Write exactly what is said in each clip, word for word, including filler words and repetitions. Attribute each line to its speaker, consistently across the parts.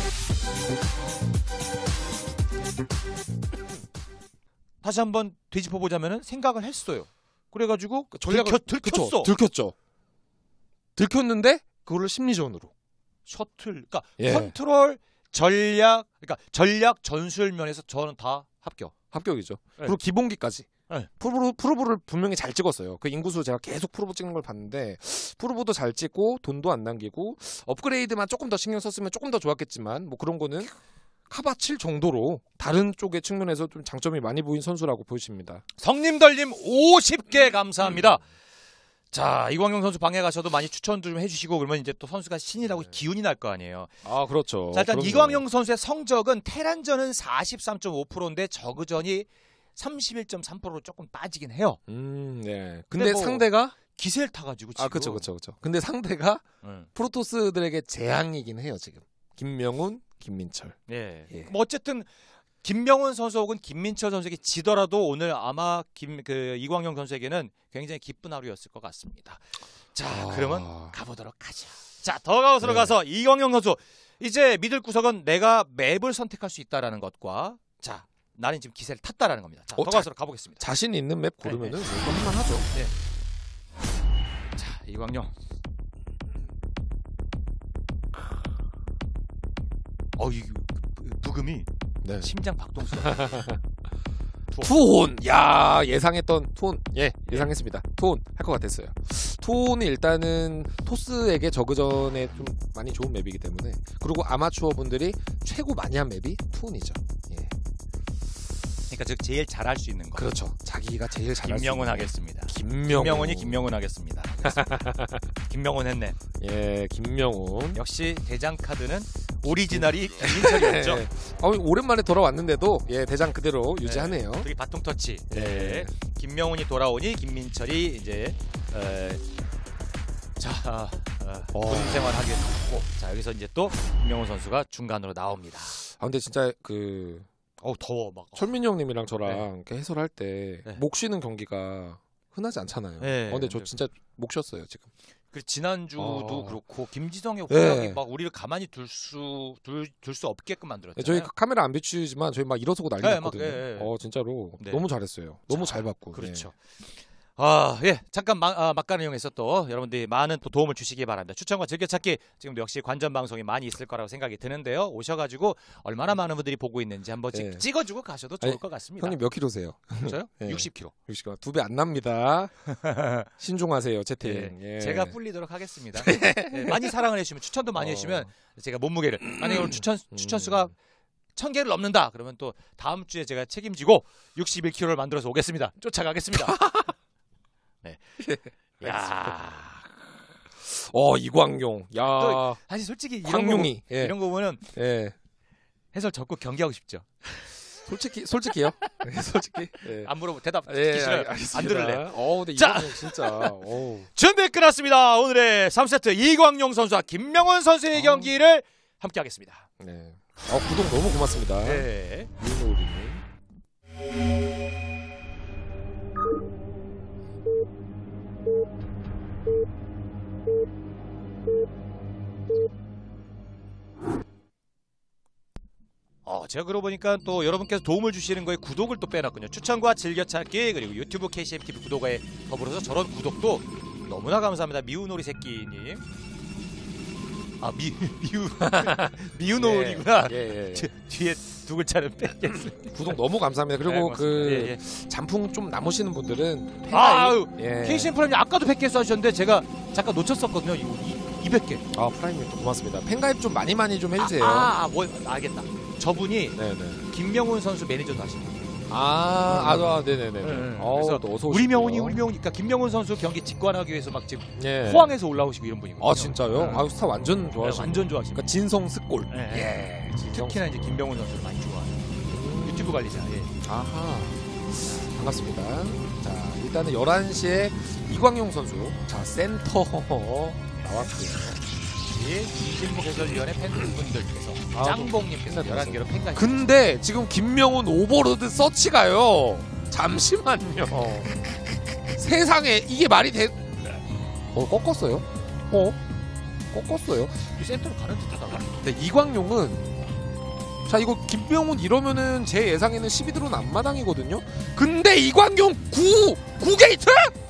Speaker 1: 다시 한번 되짚어 보자면은 생각을 했어요. 그래가지고
Speaker 2: 전략을
Speaker 1: 들켰, 들켰어.
Speaker 2: 그쵸, 들켰죠. 들켰는데 그거를 심리전으로
Speaker 1: 셔틀, 그러니까
Speaker 2: 예.
Speaker 1: 컨트롤, 전략, 그러니까 전략 전술 면에서 저는 다 합격.
Speaker 2: 합격이죠.
Speaker 1: 네.
Speaker 2: 그리고 기본기까지.
Speaker 1: 네.
Speaker 2: 프로브, 프로브를 분명히 잘 찍었어요. 그 인구수 제가 계속 프로브 찍는 걸 봤는데 프로브도 잘 찍고 돈도 안 남기고 업그레이드만 조금 더 신경 썼으면 조금 더 좋았겠지만 뭐 그런 거는 카바칠 정도로 다른 쪽의 측면에서 좀 장점이 많이 보인 선수라고 보여집니다.
Speaker 1: 성님덜님 오십 개 감사합니다. 자, 이광용 선수 방에 가셔도 많이 추천도 좀 해주시고 그러면 이제 또 선수가 신이라고
Speaker 2: 네.
Speaker 1: 기운이 날 거 아니에요.
Speaker 2: 아 그렇죠.
Speaker 1: 자, 일단
Speaker 2: 그럼요.
Speaker 1: 이광용 선수의 성적은 테란전은 사십삼 점 오 퍼센트인데 저그전이 삼십일 점 삼 퍼센트로 조금 빠지긴 해요.
Speaker 2: 음, 네.
Speaker 1: 근데
Speaker 2: 근데
Speaker 1: 뭐
Speaker 2: 상대가
Speaker 1: 기세를 타가지고 지금.
Speaker 2: 아 그렇죠, 그렇죠, 그렇죠. 근데 상대가
Speaker 1: 응.
Speaker 2: 프로토스들에게 재앙이긴 해요 지금. 김명훈, 김민철.
Speaker 1: 예.
Speaker 2: 예.
Speaker 1: 뭐 어쨌든 김명훈 선수 혹은 김민철 선수에게 지더라도 오늘 아마 김 그 이광용 선수에게는 굉장히 기쁜 하루였을 것 같습니다. 자,
Speaker 2: 아...
Speaker 1: 그러면 가보도록 하죠. 자, 더가웃으로
Speaker 2: 네.
Speaker 1: 가서 이광용 선수 이제 믿을 구석은 내가 맵을 선택할 수 있다라는 것과 자, 나는 지금 기세를 탔다라는 겁니다. 자,
Speaker 2: 어,
Speaker 1: 더가웃으로 가보겠습니다.
Speaker 2: 자신 있는 맵 고르면은 네, 네. 이거 할만하죠.
Speaker 1: 네. 자, 이광용. 어, 이 부금이
Speaker 2: 네.
Speaker 1: 심장 박동수.
Speaker 2: 투혼. 야, 예상했던 투혼. 예, 예상했습니다. 투혼 할 것 같았어요. 투혼이 일단은 토스에게 저그전에 좀 많이 좋은 맵이기 때문에 그리고 아마추어 분들이 최고 많이 한 맵이 투혼이죠. 예.
Speaker 1: 그러니까 즉 제일 잘할 수 있는 거.
Speaker 2: 그렇죠. 자기가 제일 잘할 수
Speaker 1: 김명훈
Speaker 2: 있는
Speaker 1: 하겠습니다.
Speaker 2: 김명훈.
Speaker 1: 김명훈이 김명훈 하겠습니다. 김명훈 했네.
Speaker 2: 예, 김명훈.
Speaker 1: 역시 대장 카드는 오리지널이 김민철이었죠.
Speaker 2: 예. 아, 오랜만에 돌아왔는데도 예, 대장 그대로 유지하네요.
Speaker 1: 여기 바통 터치.
Speaker 2: 예.
Speaker 1: 네. 김명훈이 돌아오니 김민철이 이제 에, 자 어, 군 생활하게 됐고 자 여기서 이제 또 김명훈 선수가 중간으로 나옵니다.
Speaker 2: 아 근데 진짜 그
Speaker 1: 어우 더워 막.
Speaker 2: 철민이 형님이랑 저랑
Speaker 1: 네.
Speaker 2: 이렇게 해설할 때
Speaker 1: 네.
Speaker 2: 목 쉬는 경기가 흔하지 않잖아요.
Speaker 1: 네.
Speaker 2: 어, 근데 저
Speaker 1: 네.
Speaker 2: 진짜 목 쉬었어요 지금.
Speaker 1: 그 지난주도
Speaker 2: 어.
Speaker 1: 그렇고 김지성의
Speaker 2: 네.
Speaker 1: 활약이 막 우리를 가만히 둘 수 둘 둘 수 없게끔 만들었잖아요.
Speaker 2: 저희 카메라 안 비추지만 저희 막 일어서고 난리
Speaker 1: 네,
Speaker 2: 났거든요.
Speaker 1: 막, 예, 예.
Speaker 2: 어 진짜로
Speaker 1: 네.
Speaker 2: 너무 잘했어요. 너무
Speaker 1: 자,
Speaker 2: 잘 봤고.
Speaker 1: 그렇죠. 아, 예. 잠깐 막, 아, 막간을 이용해서 또 여러분들이 많은 또 도움을 주시기 바랍니다. 추천과 즐겨찾기 지금도 역시 관전 방송이 많이 있을 거라고 생각이 드는데요. 오셔가지고 얼마나 많은 분들이 보고 있는지 한번
Speaker 2: 예.
Speaker 1: 찍어주고 가셔도 좋을
Speaker 2: 아니,
Speaker 1: 것 같습니다.
Speaker 2: 형님 몇 킬로세요?
Speaker 1: 저요?
Speaker 2: 예.
Speaker 1: 육십 킬로그램.
Speaker 2: 육십 킬로그램. 두 배 안 납니다. 신중하세요 채팅.
Speaker 1: 예.
Speaker 2: 예.
Speaker 1: 제가 불리도록 하겠습니다. 예. 많이 사랑을 해주시면 추천도 많이
Speaker 2: 어.
Speaker 1: 해주시면 제가 몸무게를 만약에 오늘 추천 추천 수가 천 개를 넘는다 그러면 또 다음 주에 제가 책임지고 육십일 킬로그램를 만들어서 오겠습니다. 쫓아가겠습니다. 네. 야.
Speaker 2: 어 이광용. 야.
Speaker 1: 또 사실 솔직히 이런 거,
Speaker 2: 광용이. 예.
Speaker 1: 이런 거 보면
Speaker 2: 예.
Speaker 1: 해설 적극 경기하고 싶죠.
Speaker 2: 솔직히 솔직히요. 예, 솔직히. 예.
Speaker 1: 안 물어보 대답 듣기
Speaker 2: 예,
Speaker 1: 싫어요.
Speaker 2: 알- 알겠습니다.
Speaker 1: 안 들을래요.
Speaker 2: 어, 근데
Speaker 1: 자.
Speaker 2: 이광용 진짜. 어우.
Speaker 1: 준비 끝났습니다. 오늘의 삼 세트 이광용 선수와 김명훈 선수의
Speaker 2: 어.
Speaker 1: 경기를 함께 하겠습니다.
Speaker 2: 네. 어, 구독 너무 고맙습니다.
Speaker 1: 네.
Speaker 2: 윤호리님.
Speaker 1: 어, 제가 그러고 보니까 또 여러분께서 도움을 주시는 거에 구독을 또 빼놨군요. 추천과 즐겨찾기 그리고 유튜브 케이씨엠티비 구독에 더불어서 저런 구독도 너무나 감사합니다. 미우놀이 새끼님. 아, 미, 미우, 미우놀이구나.
Speaker 2: 예, 예, 예.
Speaker 1: 뒤- 뒤에 두 글자는 뺐겠습니다.
Speaker 2: 구독 너무 감사합니다.
Speaker 1: 네,
Speaker 2: 그리고
Speaker 1: 고맙습니다.
Speaker 2: 그
Speaker 1: 예, 예.
Speaker 2: 잔풍 좀 남으시는 분들은
Speaker 1: 아유,
Speaker 2: 예.
Speaker 1: 케이씨엠 프라임이 아까도 백 개 써주셨는데 제가 잠깐 놓쳤었거든요. 이거 이- 이백 개.
Speaker 2: 아 프라임님 또 고맙습니다. 팬가입 좀 많이 많이 좀 해주세요.
Speaker 1: 아, 아, 뭐, 알겠다. 저분이
Speaker 2: 네네.
Speaker 1: 김명훈 선수 매니저도 하십니다.
Speaker 2: 아, 아, 아 네네네.
Speaker 1: 네, 네.
Speaker 2: 어,
Speaker 1: 그래서
Speaker 2: 또 어서
Speaker 1: 우리
Speaker 2: 오십시오.
Speaker 1: 명훈이, 우리 명훈이, 그러니까 김명훈 선수 경기 직관하기 위해서 막 지금
Speaker 2: 예.
Speaker 1: 포항에서 올라오시고 이런 분이거든요.
Speaker 2: 아 진짜요?
Speaker 1: 네.
Speaker 2: 아 스타 완전
Speaker 1: 네,
Speaker 2: 좋아하시고.
Speaker 1: 완전 좋아하십니다.
Speaker 2: 그러니까 진성 스골.
Speaker 1: 예.
Speaker 2: 예. 진성.
Speaker 1: 특히나 이제 김명훈 선수를 많이 좋아해요. 유튜브 관리자. 예.
Speaker 2: 아하. 반갑습니다. 자 일단은 열한 시에 이광용 선수. 자 센터 나왔고요.
Speaker 1: 신복 해설위원회 팬분들께서
Speaker 2: 아,
Speaker 1: 짱봉님께서
Speaker 2: 또
Speaker 1: 열한 개로 팬가.
Speaker 2: 근데 지금 김명훈 오버로드 서치가요. 잠시만요. 세상에 이게 말이 돼? 어 꺾었어요? 어 꺾었어요?
Speaker 1: 센터로 가는 듯하다가.
Speaker 2: 근데 이광용은 자 이거 김명훈 이러면은 제 예상에는 십이 드론 앞마당이거든요. 근데 이광용 구! 구 게이트!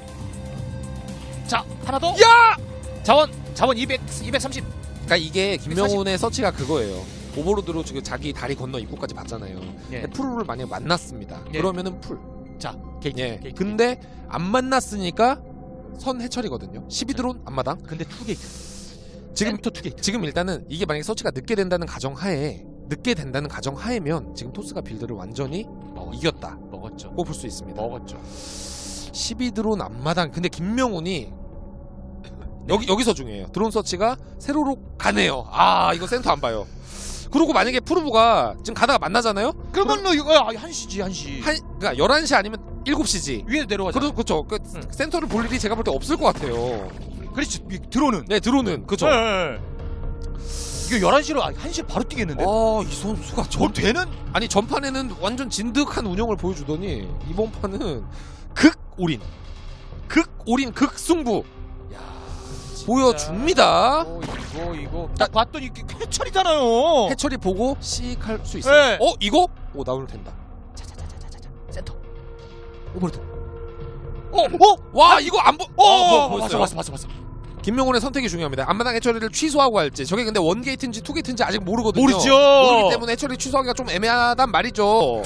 Speaker 1: 자 하나 더.
Speaker 2: 야!
Speaker 1: 자원 자원 이백 이백삼십.
Speaker 2: 그러니까 이게 김명훈의 서치가 그거예요. 오버로드로 지금 자기 다리 건너 입구까지 봤잖아요.
Speaker 1: 예.
Speaker 2: 근데 풀을 만약에 만났습니다.
Speaker 1: 예.
Speaker 2: 그러면은 풀.
Speaker 1: 자 게이트.
Speaker 2: 예.
Speaker 1: 게이트.
Speaker 2: 근데 안 만났으니까 선 해철이거든요. 십이 드론 앞마당.
Speaker 1: 근데 투 게이트.
Speaker 2: 지금
Speaker 1: 센터 투 게이트.
Speaker 2: 지금 일단은 이게 만약에 서치가 늦게 된다는 가정하에 늦게 된다는 가정하에면 지금 토스가 빌드를 완전히
Speaker 1: 먹었,
Speaker 2: 이겼다.
Speaker 1: 먹었죠.
Speaker 2: 꼽을 수 있습니다.
Speaker 1: 먹었죠.
Speaker 2: 십이 드론 앞마당. 근데 김명훈이 여기 여기서 중요해요. 드론 서치가 세로로 가네요. 아 이거 센터 안 봐요. 그리고 만약에 프로브가 지금 가다가 만나잖아요.
Speaker 1: 그러면 너 이거 야, 한 시지 한 시.
Speaker 2: 한 그러니까 열한 시 아니면 일곱 시지.
Speaker 1: 위에 내려가자.
Speaker 2: 그렇죠. 그렇죠. 그
Speaker 1: 응.
Speaker 2: 센터를 볼 일이 제가 볼 때 없을 것 같아요.
Speaker 1: 그렇지. 들어오는.
Speaker 2: 네 드론은 그렇죠.
Speaker 1: 네. 이거 열한 시로 한 시에 바로 뛰겠는데.
Speaker 2: 아 이 선수가
Speaker 1: 저
Speaker 2: 전
Speaker 1: 되는
Speaker 2: 아니 전판에는 완전 진득한 운영을 보여주더니 이번 판은 극 올인, 극 올인, 극 승부
Speaker 1: 야,
Speaker 2: 보여줍니다.
Speaker 1: 어, 이거 이거 딱 봤더니 이게 해철이잖아요.
Speaker 2: 해철이 보고 씩 할 수 있어요.
Speaker 1: 네.
Speaker 2: 어 이거 오 나오면 된다.
Speaker 1: 자자자자자자 센터.
Speaker 2: 오버로드.
Speaker 1: 어, 어,
Speaker 2: 와 이거 안 보.
Speaker 1: 어,
Speaker 2: 어,
Speaker 1: 어,
Speaker 2: 보였어요.
Speaker 1: 봤어, 봤어, 봤어, 봤어.
Speaker 2: 김명훈의 선택이 중요합니다. 앞마당 해처리를 취소하고 할지. 저게 근데 원 게이트인지 투 게이트인지 아직 모르거든요.
Speaker 1: 모르죠.
Speaker 2: 모르기 때문에 해처리 취소하기가 좀 애매하단 말이죠.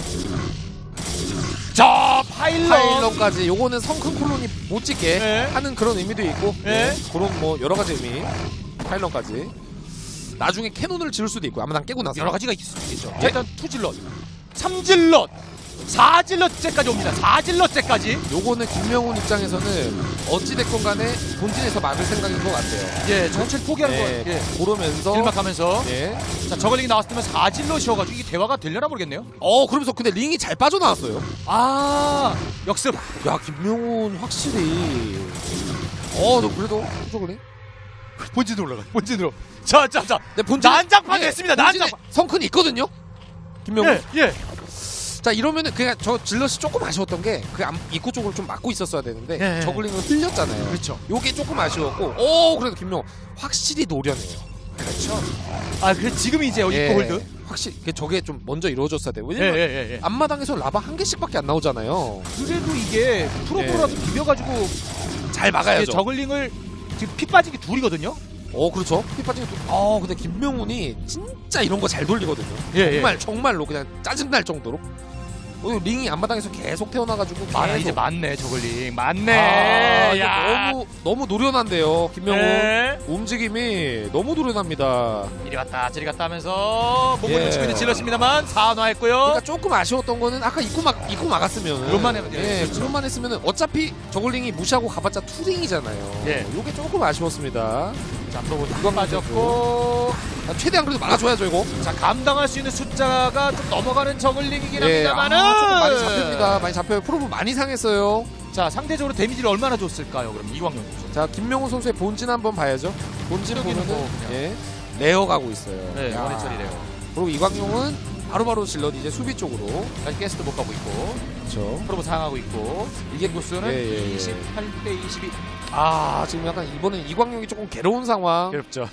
Speaker 1: 자, 파일럿.
Speaker 2: 파일런까지 요거는 성큰 콜론이 못 찍게
Speaker 1: 네.
Speaker 2: 하는 그런 의미도 있고
Speaker 1: 네.
Speaker 2: 네. 그런 뭐 여러 가지 의미. 파일런까지 나중에 캐논을 지을 수도 있고 아마당 깨고 나서
Speaker 1: 여러 가지가 있을 수 있겠죠.
Speaker 2: 네.
Speaker 1: 자, 일단 투질럿, 삼질럿, 사질럿째까지 옵니다. 사질럿째까지.
Speaker 2: 요거는 김명훈 입장에서는 어찌됐건 간에 본진에서 막을 생각인 것 같아요.
Speaker 1: 예, 전체를 포기하는
Speaker 2: 네.
Speaker 1: 거예요. 예.
Speaker 2: 그러면서
Speaker 1: 길막하면서.
Speaker 2: 예.
Speaker 1: 자, 저글링이 나왔으면 사질럿이어가지고 이게 대화가 되려나 모르겠네요.
Speaker 2: 어 그러면서 근데 링이 잘 빠져나왔어요.
Speaker 1: 아, 역습.
Speaker 2: 야 김명훈 확실히 어 너 그래도 저거네.
Speaker 1: 본진으로 올라가. 본진으로. 자, 자, 자.
Speaker 2: 네, 본진
Speaker 1: 난장판 됐습니다. 난장판.
Speaker 2: 성큰 있거든요. 김명훈.
Speaker 1: 예, 예.
Speaker 2: 자 이러면은 그냥 저 질럿이 조금 아쉬웠던 게 그 입구 쪽을 좀 막고 있었어야 되는데
Speaker 1: 네.
Speaker 2: 저글링을 흘렸잖아요.
Speaker 1: 그렇죠.
Speaker 2: 요게 조금 아쉬웠고 오 그래도 김명훈 확실히 노련해요.
Speaker 1: 그렇죠. 아, 그래 지금 이제
Speaker 2: 예,
Speaker 1: 입고 홀드.
Speaker 2: 확실히 그 저게 좀 먼저 이루어졌어야 돼요.
Speaker 1: 예,
Speaker 2: 왜냐면
Speaker 1: 예, 예, 예.
Speaker 2: 앞마당에서 라바 한 개씩밖에 안 나오잖아요.
Speaker 1: 그래도 이게 프로브라도 비벼가지고
Speaker 2: 잘
Speaker 1: 이게
Speaker 2: 막아야죠.
Speaker 1: 저글링을 지금 피 빠지기 둘이거든요.
Speaker 2: 어 그렇죠. 피파징 어 근데 김명훈이 진짜 이런 거 잘 돌리거든요.
Speaker 1: 예,
Speaker 2: 정말 정말로 그냥 짜증 날 정도로. 어, 링이 앞마당에서 계속 태어나가지고
Speaker 1: 아,
Speaker 2: 계속.
Speaker 1: 이제 맞네 저글링. 맞네.
Speaker 2: 아, 이거
Speaker 1: 야.
Speaker 2: 너무 너무 노련한데요, 김명훈.
Speaker 1: 네.
Speaker 2: 움직임이 너무 노련합니다.
Speaker 1: 이리 갔다 저리 갔다 하면서 몸을
Speaker 2: 예.
Speaker 1: 붙이고 있는 질렀습니다만 사안화했고요.
Speaker 2: 그러니까 조금 아쉬웠던 거는 아까 입구 막 입구 막았으면
Speaker 1: 그런만 해면 돼요.
Speaker 2: 예,
Speaker 1: 그렇죠.
Speaker 2: 그런만 했으면 어차피 저글링이 무시하고 가봤자 투링이잖아요.
Speaker 1: 예.
Speaker 2: 요게 조금 아쉬웠습니다.
Speaker 1: 자, 프로브
Speaker 2: 이건
Speaker 1: 빠졌고.
Speaker 2: 아, 최대한 그래도 막아줘야죠 이거.
Speaker 1: 자, 감당할 수 있는 숫자가 좀 넘어가는 저글링이긴
Speaker 2: 예,
Speaker 1: 합니다만은.
Speaker 2: 아, 조금 많이 잡힙니다. 많이 잡혀요. 프로브 많이 상했어요.
Speaker 1: 자, 상대적으로 데미지를 얼마나 줬을까요? 그럼 이광용 선수.
Speaker 2: 자, 김명훈 선수의 본진 한번 봐야죠. 본진
Speaker 1: 여기는
Speaker 2: 보면은
Speaker 1: 뭐 그냥.
Speaker 2: 예, 레어 가고 있어요.
Speaker 1: 네,
Speaker 2: 야.
Speaker 1: 원해처리래요.
Speaker 2: 그리고 이광용은 바로바로 질럿 이제 수비 쪽으로.
Speaker 1: 다시 가스도 못 가고 있고.
Speaker 2: 그렇죠.
Speaker 1: 프로브 상하고 있고.
Speaker 2: 이게
Speaker 1: 인구수는
Speaker 2: 예, 예, 예.
Speaker 1: 이십팔 대 이십이.
Speaker 2: 아, 지금 약간 이번엔 이광용이 조금 괴로운 상황.
Speaker 1: 괴롭죠.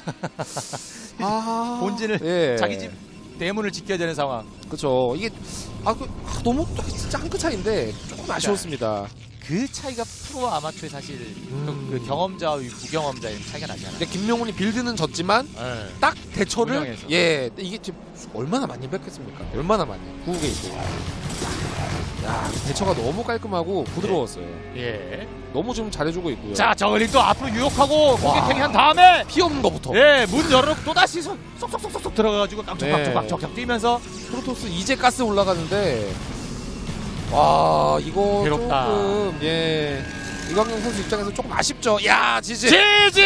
Speaker 2: 아,
Speaker 1: 본진을
Speaker 2: 예.
Speaker 1: 자기 집 대문을 지켜야 되는 상황.
Speaker 2: 그렇죠. 이게 아, 그, 아, 너무 진짜 한 끗 차이인데 조금 아쉬웠습니다.
Speaker 1: 그 차이가 프로와 아마추어의 사실
Speaker 2: 음.
Speaker 1: 그 경험자와 무경험자의 차이가 나잖아요.
Speaker 2: 근데 김명훈이 빌드는 졌지만
Speaker 1: 네.
Speaker 2: 딱 대처를
Speaker 1: 운영에서.
Speaker 2: 예, 근데 이게 지금 얼마나 많이 뺏겼습니까? 얼마나 많이 구국에 있고. 야, 대처가 너무 깔끔하고 부드러웠어요.
Speaker 1: 예.
Speaker 2: 너무 지금 잘해주고 있고요.
Speaker 1: 자, 저글링 또 앞으로 유혹하고 공격행위 한 다음에
Speaker 2: 피 없는 거부터.
Speaker 1: 예, 문 열어놓고 또 다시 쏙쏙쏙쏙 들어가가지고 깜짝깜짝
Speaker 2: 네.
Speaker 1: 막적적 뛰면서
Speaker 2: 프로토스 이제 가스 올라가는데 와 이거
Speaker 1: 괴롭다.
Speaker 2: 조금 예 이광용 선수 입장에서 조금 아쉽죠. 야 지지.
Speaker 1: 지지.